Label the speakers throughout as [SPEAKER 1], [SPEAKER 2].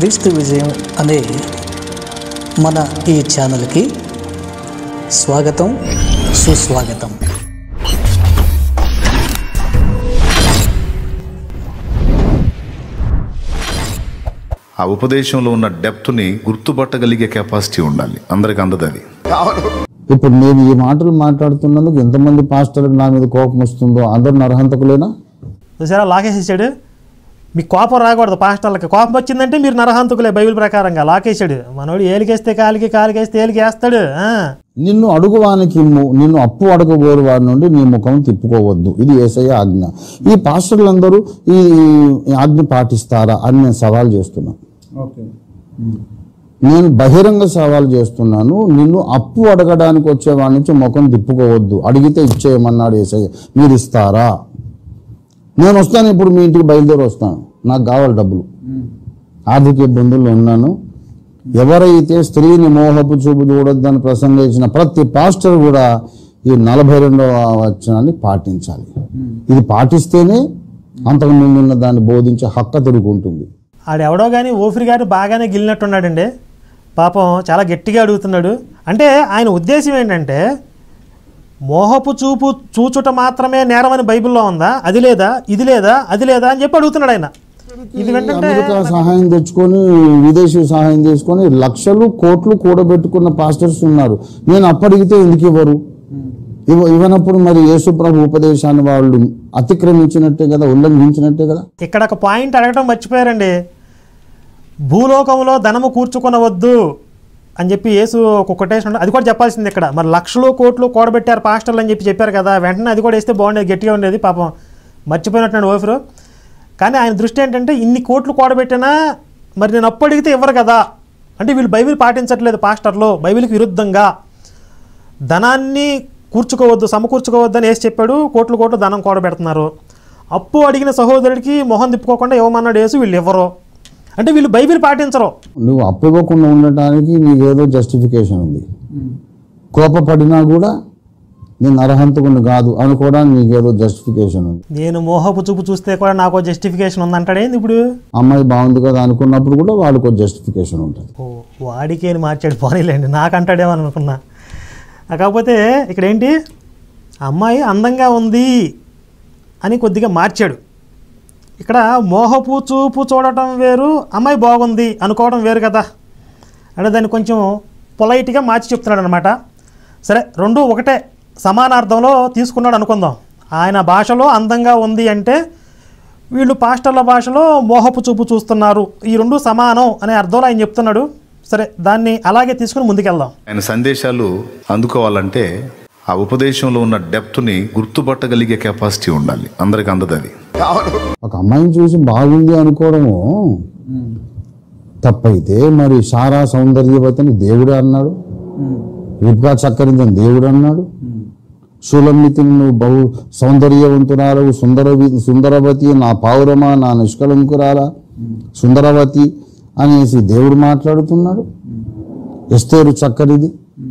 [SPEAKER 1] క్రీస్తు విజయం అనే మన ఈ ఛానల్కి స్వాగతం, సుస్వాగతం.
[SPEAKER 2] ఆ ఉపదేశంలో ఉన్న డెప్త్ని గుర్తుపట్టగలిగే కెపాసిటీ ఉండాలి. అందరికి అందదు అది.
[SPEAKER 3] ఇప్పుడు నేను ఈ మాటలు మాట్లాడుతున్నందుకు ఎంతమంది పాస్టర్లకు నా మీద కోపం వస్తుందో అందరు నరహంతకులేనా?
[SPEAKER 4] చూసారా, లాకేసాడు. మీకు కోపం రాకూడదు. పాస్టర్లకి కోపం వచ్చిందంటే మీరు నరహంతకులే. బైబిల్ ప్రకారంగా లాకేసాడు. మనోడు ఏలికేస్తే కాలికి, కాలికేస్తే ఏలికి వేస్తాడు.
[SPEAKER 3] నిన్ను అడుగువానికి ఇమ్ము, నిన్ను అప్పు అడగబోరు వారి నుండి నీ ముఖం తిప్పుకోవద్దు. ఇది యేసయ్య ఆజ్ఞ. ఈ పాస్టర్లందరూ ఈ ఆజ్ఞ పాటిస్తారా అని నేను సవాల్ చేస్తున్నాను. నేను బహిరంగ సవాల్ చేస్తున్నాను. నిన్ను అప్పు అడగడానికి వచ్చే వాడి నుంచి ముఖం తిప్పుకోవద్దు. అడిగితే ఇచ్చేయమన్నాడు యేసయ్య. మీరు ఇస్తారా? నేను వస్తాను, ఇప్పుడు మీ ఇంటికి బయలుదేరి వస్తాను. నాకు కావాలి డబ్బులు. ఆర్థిక ఇబ్బందుల్లో ఉన్నాను. ఎవరైతే స్త్రీని మోహపు చూపు చూడొద్దని ప్రసంగించిన ప్రతి పాస్టర్ కూడా ఈ 42వ వచనాన్ని పాటించాలి. ఇది పాటిస్తేనే అంతకు ముందున్న దాన్ని బోధించే హక్కు తిరుగుంటుంది.
[SPEAKER 4] ఆడెవడో కానీ ఓఫిరి గారు బాగానే గిల్లినట్టున్నాడండి. పాపం చాలా గట్టిగా అడుగుతున్నాడు. అంటే ఆయన ఉద్దేశం ఏంటంటే, మోహపు చూపు చూచుట మాత్రమే నేరమని బైబిల్లో ఉందా? అది లేదా, ఇది లేదా, అది లేదా అని చెప్పి అడుగుతున్నాడు ఆయన. ఇది ఏంటంటే
[SPEAKER 3] అమెరికా సహాయం తెచ్చుకొని, విదేశీ సహాయం తీసుకొని లక్షలు కోట్లు కూడబెట్టుకున్న పాస్టర్స్ ఉన్నారు. నేను అప్పడిగితే ఎందుకు ఇవ్వరు? ఇవ్వనప్పుడు మరి యేసు ప్రభు ఉపదేశాన్ని వాళ్ళు అతిక్రమించినట్టే కదా, ఉల్లంఘించినట్టే కదా.
[SPEAKER 4] ఇక్కడ ఒక పాయింట్ అడగటం మర్చిపోయారండి. భూలోకంలో ధనము కూర్చుకొనవద్దు అని చెప్పి యేసు ఒక కొటేషన్, అది కూడా చెప్పాల్సింది ఇక్కడ. మరి లక్షలు కోట్లు కూడబెట్టారు పాస్టర్లు అని చెప్పారు కదా, వెంటనే అది కూడా వేస్తే బాగుండేది, గట్టిగా ఉండేది. పాపం మర్చిపోయినట్టున్నాడు ఓఫరు. కానీ ఆయన దృష్టి ఏంటంటే, ఇన్ని కోట్లు కూడబెట్టినా మరి నేను అప్పు అడిగితే ఇవ్వరు కదా. అంటే వీళ్ళు బైబిల్ పాటించట్లేదు పాస్టర్లు. బైబిల్కి విరుద్ధంగా ధనాన్ని కూర్చుకోవద్దు, సమకూర్చుకోవద్దు అని వేసి చెప్పాడు. కోట్లు కోట్లు ధనం కూడబెడుతున్నారు. అప్పు అడిగిన సహోదరుడికి మొహం తిప్పుకోకుండా ఇవ్వమన్నాడు యేసు. వీళ్ళు ఇవ్వరు అంటే వీళ్ళు బైబిల్ పాటించరు.
[SPEAKER 3] నువ్వు అప్పు ఇవ్వకుండా ఉండటానికి నీకేదో జస్టిఫికేషన్ ఉంది. కోపపడినా కూడా నేను అర్హంతకుని కాదు అనుకోవడానికి నీకేదో జస్టిఫికేషన్ ఉంది.
[SPEAKER 4] నేను మోహపు చూపు చూస్తే కూడా నాకు జస్టిఫికేషన్ ఉందంటాడేంది? ఇప్పుడు
[SPEAKER 3] అమ్మాయి బాగుంది కదా అనుకున్నప్పుడు కూడా వాడికి ఒక జస్టిఫికేషన్ ఉంటుంది.
[SPEAKER 4] వాడికి అని మార్చాడు. పోనీలేండి, నాకు అనుకున్నా. కాకపోతే ఇక్కడ ఏంటి, అమ్మాయి అందంగా ఉంది అని కొద్దిగా మార్చాడు. ఇక్కడ మోహపు చూపు చూడటం వేరు, అమ్మాయి బాగుంది అనుకోవడం వేరు కదా. అంటే దాన్ని కొంచెం పొలైట్గా మార్చి చెప్తున్నాడు అనమాట. సరే, రెండు ఒకటే సమానార్థంలో తీసుకున్నాడు అనుకుందాం. ఆయన భాషలో అందంగా ఉంది అంటే, వీళ్ళు పాస్టర్ల భాషలో మోహపు చూపు చూస్తున్నారు. ఈ రెండు సమానం అనే అర్థంలో ఆయన చెప్తున్నాడు. సరే, దాన్ని అలాగే తీసుకుని ముందుకెళ్దాం.
[SPEAKER 2] ఆయన సందేశాలు అందుకోవాలంటే ఆ ఉపదేశంలో ఉన్న డెప్త్ని గుర్తుపట్టగలిగే కెపాసిటీ ఉండాలి. అందరికి అందదు అది.
[SPEAKER 3] ఒక అమ్మాయిని చూసి బాగుంది అనుకోవడము తప్పైతే, మరి సారా సౌందర్యవతిని దేవుడే అన్నాడు, రిబ్కా చక్కరిదని దేవుడు అన్నాడు, షూలమ్మితిని నువ్వు బహు సౌందర్యవంతురాలు, సుందరవతి, నా పావురమా, నా నిష్కలంకురాల సుందరవతి అనేసి దేవుడు మాట్లాడుతున్నాడు. ఎస్తేరు చక్కరిది,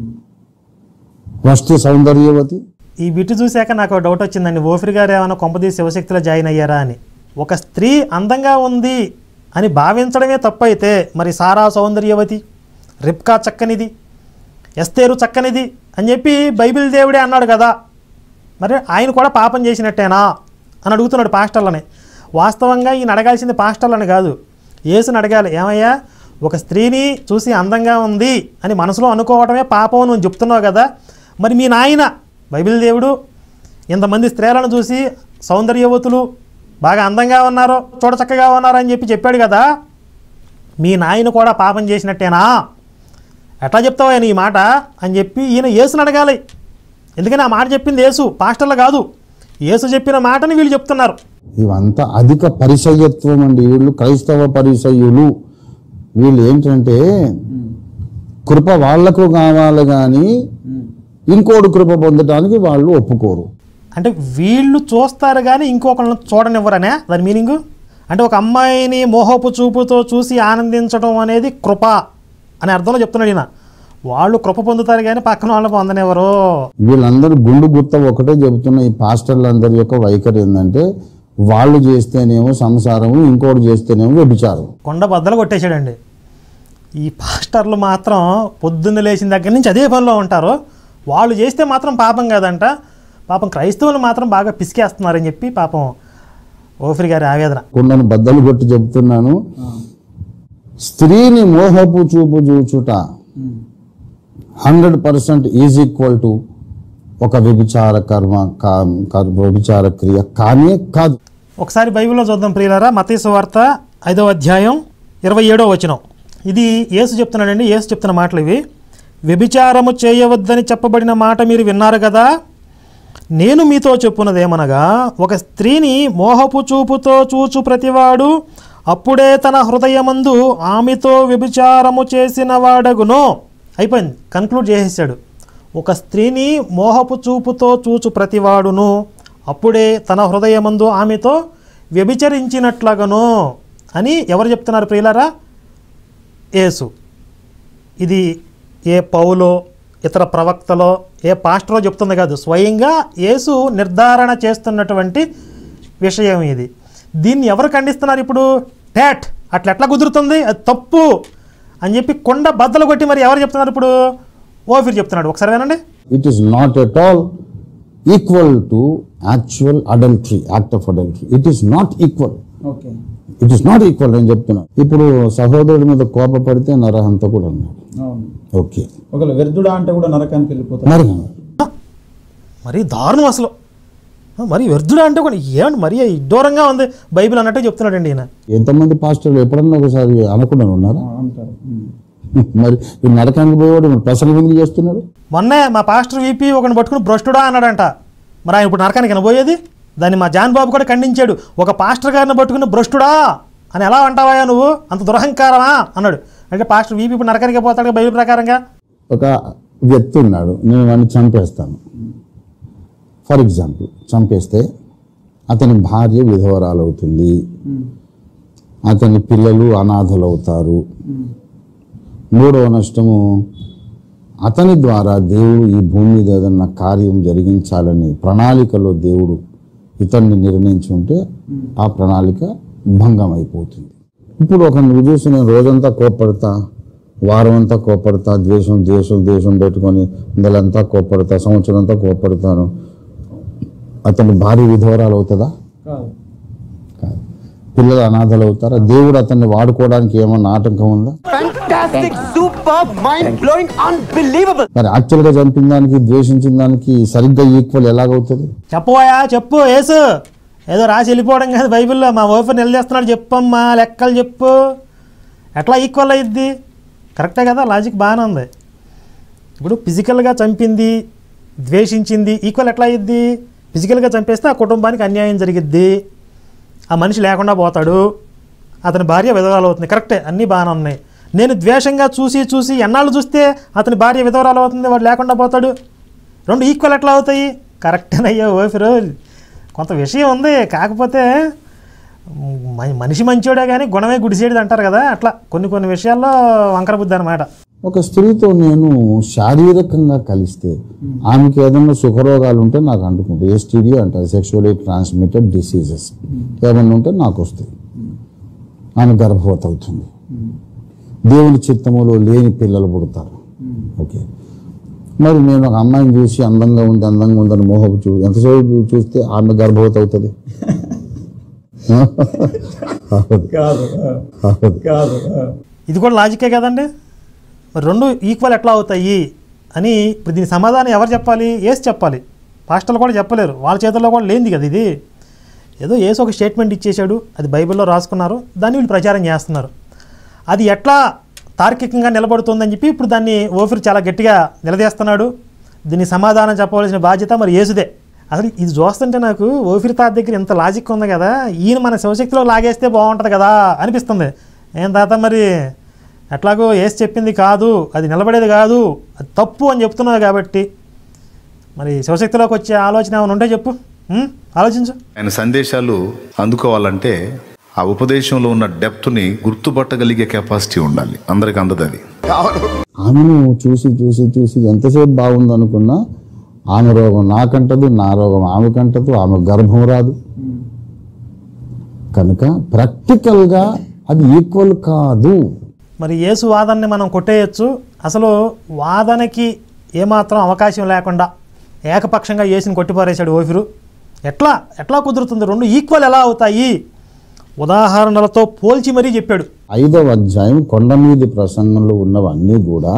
[SPEAKER 3] వస్తు సౌందర్యవతి.
[SPEAKER 4] ఈ బిట్టు చూశాక నాకు డౌట్ వచ్చిందండి. ఓఫిరి గారు ఏమైనా కొంపదీసి శివశక్తిలో జాయిన్ అయ్యారా అని. ఒక స్త్రీ అందంగా ఉంది అని భావించడమే తప్పైతే, మరి సారా సౌందర్యవతి, రిబ్కా చక్కనిది, ఎస్తేరు చక్కనిది అని చెప్పి బైబిల్ దేవుడే అన్నాడు కదా, మరి ఆయన కూడా పాపం చేసినట్టేనా అని అడుగుతున్నాడు పాస్టర్లని. వాస్తవంగా ఈయన అడగాల్సింది పాస్టర్లని కాదు, యేసుని అడగాలి. ఏమయ్యా, ఒక స్త్రీని చూసి అందంగా ఉంది అని మనసులో అనుకోవడమే పాపం నువ్వు చెప్తున్నావు కదా, మరి మీ నాయన బైబిల్ దేవుడు ఇంతమంది స్త్రీలను చూసి సౌందర్యవతులు బాగా అందంగా ఉన్నారు, చూడ చక్కగా ఉన్నారు అని చెప్పాడు కదా, మీ నాయన కూడా పాపం చేసినట్టేనా? ఎట్లా చెప్తావా ఈ మాట అని చెప్పి ఈయన యేసుని అడగాలి. ఎందుకని ఆ మాట చెప్పింది యేసు, పాస్టర్లు కాదు. యేసు చెప్పిన మాటని వీళ్ళు చెప్తున్నారు.
[SPEAKER 3] ఇవంతా అధిక పరిసయ్యత్వం అండి. వీళ్ళు క్రైస్తవ పరిసయ్యులు. వీళ్ళు ఏంటంటే కృప వాళ్లకు కావాలి కానీ ఇంకోటి కృప పొందడానికి వాళ్ళు ఒప్పుకోరు.
[SPEAKER 4] అంటే వీళ్ళు చూస్తారు కానీ ఇంకొకళ్ళని చూడనివ్వరనే దాని మీనింగు. అంటే ఒక అమ్మాయిని మోహపు చూపుతో చూసి ఆనందించడం అనేది కృప అనే అర్థంలో చెప్తున్నాడు ఈయన. వాళ్ళు కృప పొందుతారు కానీ పక్కన వాళ్ళు పొందనివ్వరు.
[SPEAKER 3] వీళ్ళందరూ గుండు గుత్త ఒకటే చెబుతున్న ఈ పాస్టర్లందరి యొక్క వైఖరి ఏంటంటే, వాళ్ళు చేస్తేనేమో సంసారము, ఇంకోటి చేస్తేనేమో వ్యభిచారం.
[SPEAKER 4] కొండ బద్దలు కొట్టేశాడండి. ఈ పాస్టర్లు మాత్రం పొద్దున్న లేచిన దగ్గర నుంచి అదే పనిలో ఉంటారు. వాళ్ళు చేస్తే మాత్రం పాపం కాదంట, పాపం క్రైస్తవులు మాత్రం బాగా పిసికేస్తున్నారని చెప్పి పాపం ఓఫిర్ గారి ఆవేదన.
[SPEAKER 3] కొండను బద్దలు కొట్టి చెబుతున్నాను, స్త్రీని మోహపు చూపు చూచుట 100% ఈజ్ ఈక్వల్ టు ఒక వ్యభిచార కర్మ, వ్యభిచార క్రియ కానే కాదు.
[SPEAKER 4] ఒకసారి బైబిల్లో చూద్దాం ప్రియులారా. మత్తయి సువార్త 5వ అధ్యాయం 27వ వచనం. ఇది యేసు చెప్తున్నాడండి. యేసు చెప్తున్న మాటలు ఇవి. వ్యభిచారము చేయవద్దని చెప్పబడిన మాట మీరు విన్నారు కదా, నేను మీతో చెప్పున్నదేమనగా, ఒక స్త్రీని మోహపు చూపుతో చూచు ప్రతివాడు అప్పుడే తన హృదయమందు ఆమెతో వ్యభిచారము చేసిన వాడగును. అయిపోయింది, కన్క్లూడ్ చేసేసాడు. ఒక స్త్రీని మోహపు చూపుతో చూచు ప్రతివాడును అప్పుడే తన హృదయమందు ఆమెతో వ్యభిచరించినట్లగను అని ఎవరు చెప్తున్నారు ప్రియులారా? యేసు. ఇది ఏ పౌలో, ఇతర ప్రవక్తలో, ఏ పాస్టరో చెప్తుంది కాదు, స్వయంగా యేసు నిర్ధారణ చేస్తున్నటువంటి విషయం ఇది. దీన్ని ఎవరు ఖండిస్తున్నారు ఇప్పుడు? టాట్ అట్లా ఎట్లా కుదురుతుంది, అది తప్పు అని చెప్పి కొండ బద్దలు కొట్టి మరి ఎవరు చెప్తున్నారు ఇప్పుడు? ఓఫిర్ చెప్తున్నాడు. ఒకసారి వినండి.
[SPEAKER 3] It is not at all equal to actual adultery, act of adultery. It is not equal. It is not equal అని చెప్తున్నా. ఇప్పుడు సహోదరుడి మీద కోపపడితే నరహంతకుడు అన్నాడు. ఓకే,
[SPEAKER 5] ఒకవేళ వ్యర్థుడా అంటే కూడా నరకానికి వెళ్ళిపోతాడు.
[SPEAKER 3] నరకం
[SPEAKER 4] మరి దారుణం అసలు. మరి వ్యర్థుడా అంటే కూడా ఏమండి మరి దూరంగా ఉంది బైబిల్ అన్నట్టు చెప్తున్నాడండి ఈయన.
[SPEAKER 3] ఎంతమంది పాస్టర్లు ఎప్పుడన్నా ఒకసారి అనకుండా ఉన్నారా?
[SPEAKER 5] అంటారు.
[SPEAKER 3] మరి ఈ నరకానికి పోయేవాడు ప్రసంగం ఎందుకు చేస్తున్నాడు?
[SPEAKER 4] మొన్నే మా పాస్టర్ వీపీ ఒకరిని పట్టుకుని భ్రష్టుడా అన్నాడంట. మరి ఆయన ఇప్పుడు నరకానికి పోయేది? దాన్ని మా జాన్ బాబు కూడా ఖండించాడు. ఒక పాస్టర్ గారిని పట్టుకుని భ్రష్టుడా అని ఎలా అంటావా నువ్వు, అంత దురహంకారమా అన్నాడు. అంటే పాస్టర్ వీపీ ఇప్పుడు నరకానికి పోతాడు బైబిల్ ప్రకారంగా.
[SPEAKER 3] ఒక వ్యక్తి ఉన్నాడు, నేను వాడిని చంపేస్తాను. ఫర్ ఎగ్జాంపుల్, చంపేస్తే అతని భార్య విధవరాలు అవుతుంది, అతని పిల్లలు అనాథలు అవుతారు. మూడవ నష్టము, అతని ద్వారా దేవుడు ఈ భూమి మీద ఏదన్నా కార్యం జరిగించాలని ప్రణాళికలో దేవుడు ఇతన్ని నిర్ణయించి ఉంటే ఆ ప్రణాళిక భంగం అయిపోతుంది. ఇప్పుడు ఒక నువ్వు చూసి నేను రోజంతా కోప్పడతా, వారం అంతా కోప్పడతా, ద్వేషం పెట్టుకొని నెలంతా కోప్పడతా, సంవత్సరం అంతా కోప్పడతాను, అతని భార్య విధవరాలు అవుతుందా?
[SPEAKER 5] కాదు.
[SPEAKER 3] పిల్లలు అనాథలు అవుతారా? దేవుడు అతన్ని వాడుకోవడానికి ఏమన్నా ఆటంకం ఉందా? మరి యాక్చువల్ గా చంపిన దానికి, ద్వేషించిన దానికి సరిగ్గా ఈక్వల్ ఎలాగవుతుంది?
[SPEAKER 4] చెప్పబోయా చెప్పు యేసు. ఏదో రాసి వెళ్ళిపోవడం కాదు బైబిల్లో. మా ఓఫర్ నిలదీస్తున్నాడు, చెప్పమ్మా లెక్కలు చెప్పు. ఎట్లా ఈక్వల్ అయ్యిద్ది? కరెక్టే కదా, లాజిక్ బాగానే ఉంది. ఇప్పుడు ఫిజికల్గా చంపింది, ద్వేషించింది ఈక్వల్ ఎట్లా అయ్యిద్ది? ఫిజికల్గా చంపేస్తే ఆ కుటుంబానికి అన్యాయం జరిగిద్ది, ఆ మనిషి లేకుండా పోతాడు, అతని భార్య విధవరాలు అవుతుంది. కరెక్టే, అన్నీ బాగానే ఉన్నాయి. నేను ద్వేషంగా చూసి ఎన్నాళ్ళు చూస్తే అతని భార్య విధవరాలు అవుతుంది, వాడు లేకుండా పోతాడు. రెండు ఈక్వల్ ఎట్లా అవుతాయి? కరెక్టేనయ్యా ఓఫిరు, కొంత విషయం ఉంది. కాకపోతే మనిషి మంచోడే కానీ గుణమే గుడిసేది అంటారు కదా, అట్లా కొన్ని విషయాల్లో వంకర బుద్ధి అన్నమాట.
[SPEAKER 3] ఒక స్త్రీతో నేను శారీరకంగా కలిస్తే ఆమెకి ఏదైనా సుఖరోగాలు ఉంటే నాకు అంటుకుంటాయి. ఎస్టీడీ అంటారు, సెక్షువల్లీ ట్రాన్స్మిటెడ్ డిసీజెస్ ఏమన్నా ఉంటే నాకు వస్తాయి. ఆమె గర్భవతి అవుతుంది. దేవుని చిత్తములో లేని పిల్లలు పుడతారు. ఓకే, మరి నేను ఒక అమ్మాయిని చూసి అందంగా ఉందని మోహపు ఎంతసేపు చూస్తే ఆమె గర్భవతి అవుతుంది?
[SPEAKER 4] ఇది కూడా లాజికే కదండి. మరి రెండు ఈక్వల్ ఎట్లా అవుతాయి అని ఇప్పుడు దీని సమాధానం ఎవరు చెప్పాలి? యేసు చెప్పాలి. పాస్టర్లు కూడా చెప్పలేరు, వాళ్ళ చేతుల్లో కూడా లేనిది కదా ఇది. ఏదో యేసు ఒక స్టేట్మెంట్ ఇచ్చేశాడు, అది బైబిల్లో రాసుకున్నారు, దాన్ని వీళ్ళు ప్రచారం చేస్తున్నారు. అది ఎట్లా తార్కికంగా నిలబడుతుందని చెప్పి ఇప్పుడు దాన్ని ఓఫిర్ చాలా గట్టిగా నిలదీస్తున్నాడు. దీన్ని సమాధానం చెప్పవలసిన బాధ్యత మరి యేసుదే. అసలు ఇది చూస్తుంటే నాకు ఓఫిర్ తాత దగ్గర ఇంత లాజిక్ ఉంది కదా, ఈయన మన శివశక్తిలో లాగేస్తే బాగుంటుంది కదా అనిపిస్తుంది. ఏం తాత మరి ఎట్లాగో యేసు చెప్పింది కాదు, అది నిలబడేది కాదు, అది తప్పు అని చెప్తున్నావు కాబట్టి మరి శివశక్తిలోకి వచ్చే ఆలోచన ఏమైనా ఉంటే చెప్పు, ఆలోచించు.
[SPEAKER 2] ఆయన సందేశాలు అందుకోవాలంటే ఆ ఉపదేశంలో ఉన్న డెప్త్ని గుర్తుపట్టగలిగే కెపాసిటీ ఉండాలి. అందరికి అందదు అది.
[SPEAKER 3] ఆమెను చూసి ఎంతసేపు బాగుందనుకున్నా ఆమె రోగం నాకంటదు, నా రోగం ఆమెకంటదు, ఆమె గర్భం రాదు. కనుక ప్రాక్టికల్గా అది ఈక్వల్ కాదు.
[SPEAKER 4] మరి యేసు వాదనని మనం కొట్టేయచ్చు. అసలు వాదనకి ఏమాత్రం అవకాశం లేకుండా ఏకపక్షంగా యేసుని కొట్టిపారేశాడు ఓఫిరు. ఎట్లా కుదురుతుంది? రెండు ఈక్వల్ ఎలా అవుతాయి? ఉదాహరణలతో పోల్చి మరీ చెప్పాడు.
[SPEAKER 3] 5వ అధ్యాయం కొండ మీది ప్రసంగంలో ఉన్నవన్నీ కూడా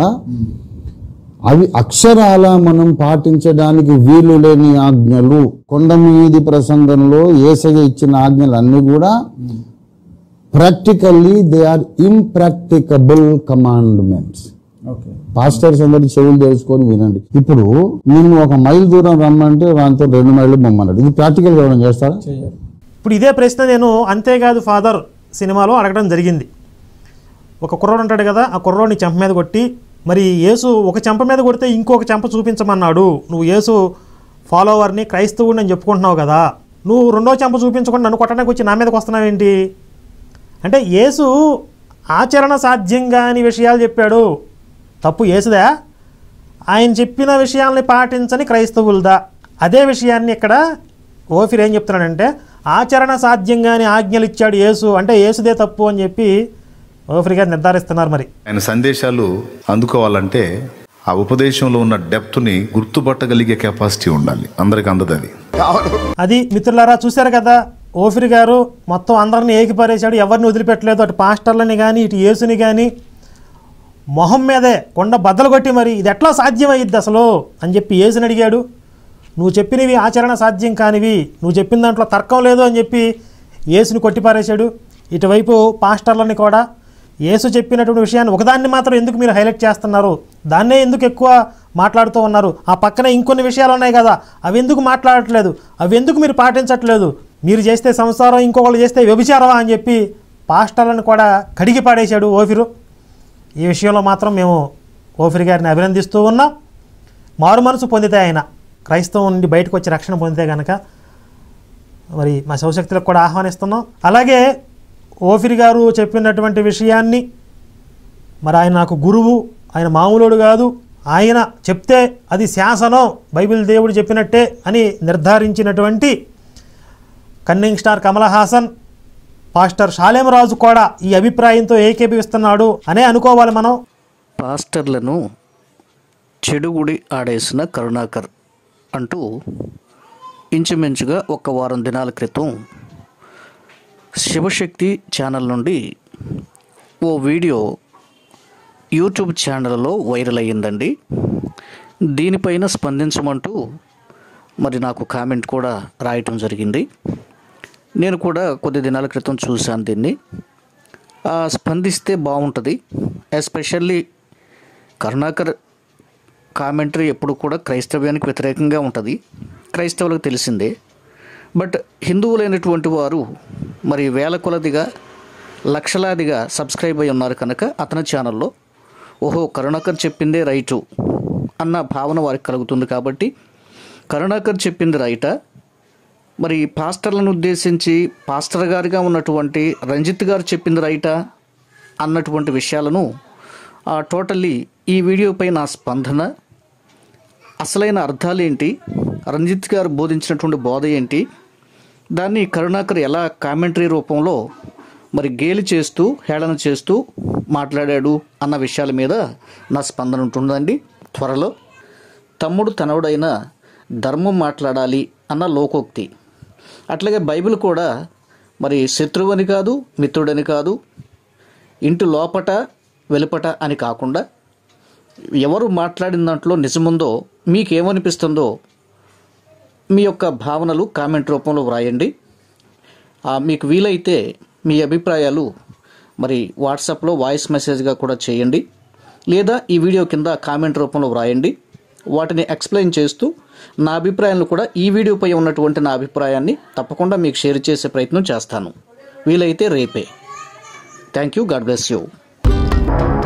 [SPEAKER 3] అవి అక్షరాల మనం పాటించడానికి వీలు లేని ఆజ్ఞలు. కొండ మీది ప్రసంగంలో యేసయ్య ఇచ్చిన ఆజ్ఞలు అన్నీ కూడా practically they are impracticable commandments. Pastors అందరూ చెవులు తెలుసుకొని వినండి. ఇప్పుడు నిన్ను 1 మైల్ దూరం రమ్మంటే దాంతో 2 మైళ్ళు బొమ్మన్నాడు. ఇది ప్రాక్టికల్ గా చేస్తారా?
[SPEAKER 4] ఇప్పుడు ఇదే ప్రశ్న నేను అంతేకాదు ఫాదర్ సినిమాలో అడగడం జరిగింది. ఒక కుర్రోడు అంటాడు కదా, ఆ కుర్రోడిని చెంప మీద కొట్టి, మరి యేసు ఒక చెంప మీద కొడితే ఇంకొక చెంప చూపించమన్నాడు. నువ్వు యేసు ఫాలోవర్ని, క్రైస్తవుని అని చెప్పుకుంటున్నావు కదా, నువ్వు రెండో చెంప చూపించకుండా నన్ను కొట్టడానికి వచ్చి నా మీదకి వస్తున్నావేంటి అంటే, యేసు ఆచరణ సాధ్యం కాని విషయాలు చెప్పాడు. తప్పు యేసుదా? ఆయన చెప్పిన విషయాల్ని పాటించని క్రైస్తవులదా? అదే విషయాన్ని ఇక్కడ ఓఫిర్ ఏం చెప్తున్నాడంటే, ఆచరణ సాధ్యంగానే ఆజ్ఞలు ఇచ్చాడు యేసు అంటే యేసుదే తప్పు అని చెప్పి ఓఫిర్ గారు నిర్ధారిస్తున్నారు. మరి
[SPEAKER 2] ఆయన సందేశాలు అందుకోవాలంటే ఆ ఉపదేశంలో ఉన్న డెప్త్ని గుర్తుపట్టగలిగే కెపాసిటీ ఉండాలి. అందరికి అందదు అది.
[SPEAKER 4] అది మిత్రులారా, చూశారు కదా, ఓఫిర్ గారు మొత్తం అందరిని ఏకిపారేశాడు. ఎవరిని వదిలిపెట్టలేదు. అటు పాస్టర్లని కానీ ఇటు యేసుని కానీ మొహం మీదే కొండ బద్దలు కొట్టి, మరి ఇది ఎట్లా సాధ్యమయ్యిద్ది అసలు అని చెప్పి యేసుని అడిగాడు. నువ్వు చెప్పినవి ఆచరణ సాధ్యం కానివి, నువ్వు చెప్పిన దాంట్లో తర్కం లేదు అని చెప్పి యేసుని కొట్టిపారేశాడు. ఇటువైపు పాస్టర్లని కూడా యేసు చెప్పినటువంటి విషయాన్ని ఒకదాన్ని మాత్రం ఎందుకు మీరు హైలైట్ చేస్తున్నారు, దాన్నే ఎందుకు ఎక్కువ మాట్లాడుతూ ఉన్నారు, ఆ పక్కన ఇంకొన్ని విషయాలు ఉన్నాయి కదా అవి ఎందుకు మాట్లాడట్లేదు, అవి ఎందుకు మీరు పాటించట్లేదు, మీరు చేస్తే సంసారం ఇంకొకళ్ళు చేస్తే వ్యభిచారమా అని చెప్పి పాస్టర్లను కూడా కడిగి పాడేశాడు ఓఫిరు. ఈ విషయంలో మాత్రం మేము ఓఫిర్ గారిని అభినందిస్తూ ఉన్నాం. మారు మనసు పొందితే, ఆయన క్రైస్తవం నుండి బయటకు వచ్చి రక్షణ పొందితే కనుక మరి మా శివశక్తులకు కూడా ఆహ్వానిస్తున్నాం. అలాగే ఓఫిర్ గారు చెప్పినటువంటి విషయాన్ని, మరి ఆయన నాకు గురువు, ఆయన మామూలుడు కాదు, ఆయన చెప్తే అది శాసనం, బైబిల్ దేవుడు చెప్పినట్టే అని నిర్ధారించినటువంటి cunning star Kamal Haasan, pastor Shalem Raju కూడా ఈ అభిప్రాయంతో ఏకీభవిస్తున్నాడు అనే అనుకోవాలి మనం.
[SPEAKER 6] పాస్టర్లను చెడుగుడి ఆడేసిన కరుణాకర్ అంటూ ఇంచుమించుగా 1 వారం దినాల క్రితం శివశక్తి ఛానల్ నుండి ఓ వీడియో యూట్యూబ్ ఛానల్లో వైరల్ అయ్యిందండి. దీనిపైన స్పందించమంటూ మరి నాకు కామెంట్ కూడా రాయటం జరిగింది. నేను కూడా కొద్ది దినాల క్రితం చూశాను దీన్ని. స్పందిస్తే బాగుంటుంది. ఎస్పెషల్లీ కరుణాకర్ కామెంటరీ ఎప్పుడు కూడా క్రైస్తవ్యానికి వ్యతిరేకంగా ఉంటుంది, క్రైస్తవులకు తెలిసిందే. బట్ హిందువులైనటువంటి వారు మరి వేల కొలదిగా లక్షలాదిగా సబ్స్క్రైబ్ అయి ఉన్నారు కనుక అతని ఛానల్లో ఓహో కరుణాకర్ చెప్పిందే రైటు అన్న భావన వారికి కలుగుతుంది. కాబట్టి కరుణాకర్ చెప్పింది రైటా, మరి పాస్టర్లను ఉద్దేశించి పాస్టర్ గారిగా ఉన్నటువంటి రంజిత్ గారు చెప్పింది రైటా అన్నటువంటి విషయాలను టోటల్లీ ఈ వీడియోపై నా స్పందన, అసలైన అర్థాలు ఏంటి, రంజిత్ గారు బోధించినటువంటి బోధ ఏంటి, దాన్ని కరుణాకర్ ఎలా కామెంటరీ రూపంలో మరి గేలి చేస్తూ హేళన చేస్తూ మాట్లాడాడు అన్న విషయాల మీద నా స్పందన ఉంటుందండి. త్వరలో తమ్ముడు తనవుడైన ధర్మం మాట్లాడాలి అన్న లోకోక్తి, అట్లాగే బైబిల్ కూడా మరి శత్రువని కాదు మిత్రుడని కాదు, ఇంటి లోపట వెలుపట అని కాకుండా ఎవరు మాట్లాడిన దాంట్లో నిజముందో మీకేమనిపిస్తుందో మీ యొక్క భావనలు కామెంట్ రూపంలో వ్రాయండి. మీకు వీలైతే మీ అభిప్రాయాలు మరి వాట్సాప్లో వాయిస్ మెసేజ్గా కూడా చేయండి, లేదా ఈ వీడియో కింద కామెంట్ రూపంలో వ్రాయండి. వాటిని ఎక్స్ప్లెయిన్ చేస్తూ నా అభిప్రాయాలను కూడా ఈ వీడియోపై ఉన్నటువంటి నా అభిప్రాయాన్ని తప్పకుండా మీకు షేర్ చేసే ప్రయత్నం చేస్తాను, వీలైతే రేపే. Thank you. God bless you.